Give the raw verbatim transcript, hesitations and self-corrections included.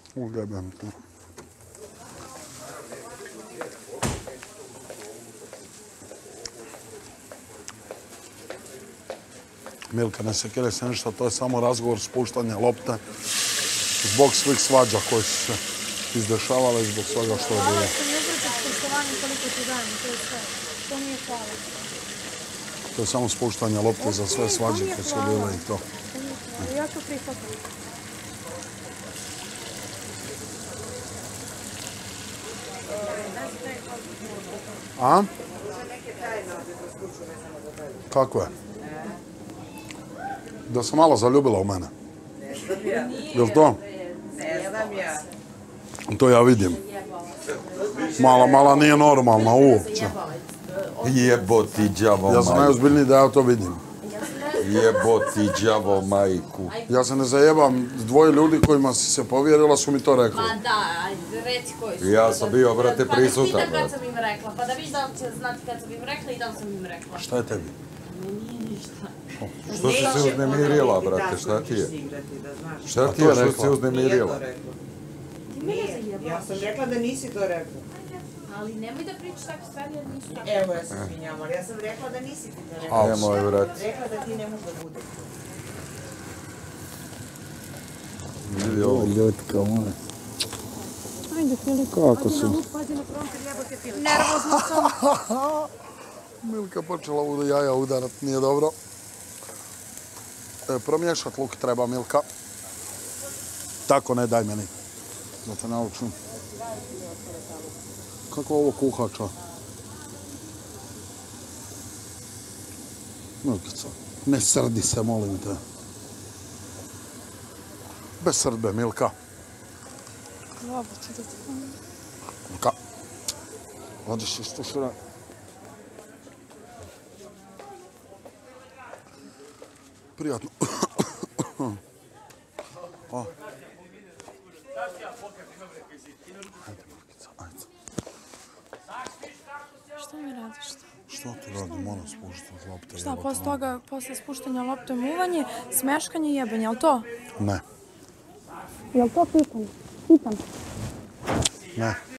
Ugledam tu. Milka, ne sekiraj se ništa, to je samo razgovor spuštanja lopte zbog svih svađa koje su se izdešavale i zbog svega što je bilo. Hvala što mi uzvrte s poštovanjem koliko ti dajem, to je sve. To nije hvala. To je samo spuštanje lopte za sve svađe koje su bile i to. Ja to prihvatam. A? Kako je? Da se malo zaljubila u mene. Jel' to? To ja vidim. Mala, mala nije normalna uopće. Jebo ti đavo Ja sam majku. najozbiljniji da ja to vidim. Jebo ti đavo majku. Ja se ne zajebam, dvoje ljudi kojima si se povjerila su mi to rekli. Ma da, ajde, reci koji su. Ja sam bio, brate, Pa prisutan, da pitam kad brate. sam im rekla, pa da viš da li će znati kad sam im rekla i da li sam im rekla. Šta je tebi? Nije ništa. Što si se uznemirila, brate, šta ti je? Šta A ti to je je što rekla. si uznemirila? Ti mene zajebala. Ja sam rekla da nisi to rekla. Ali nemoj da pričaš takve stvari jer nisu tako. Evo, ja se izvinjam, ali ja sam rekla da nisi ti to rekla. A, Nemoj, brate. Rekla da ti ne može da bude. Vidi ovo. Ljutka moja. Ajde, Filip. Kako su? Pazi na krompir, jebote Filip. Nervozno sam. Milka počela u jaja udarat, nije dobro. E, promiješat luk treba, Milka. Tako ne, daj meni. Da te naučim. Kako ovo kuhača? Milkica, ne srdi se, molim te. Bez srdbe, Milka. Dobro ću da ti pomognem. Milka. Odiš iz tušira. Prijatno. O. Ajde, Milkica, ajde. Šta mi radiš? Što ti radim? Moram spuštati lopte. Šta, jebote, posle ono. toga, posle spuštanja lopte umuvanje, smeškanje i jebanje, jel to? Ne, Jel to pitanje? Pitam. ne.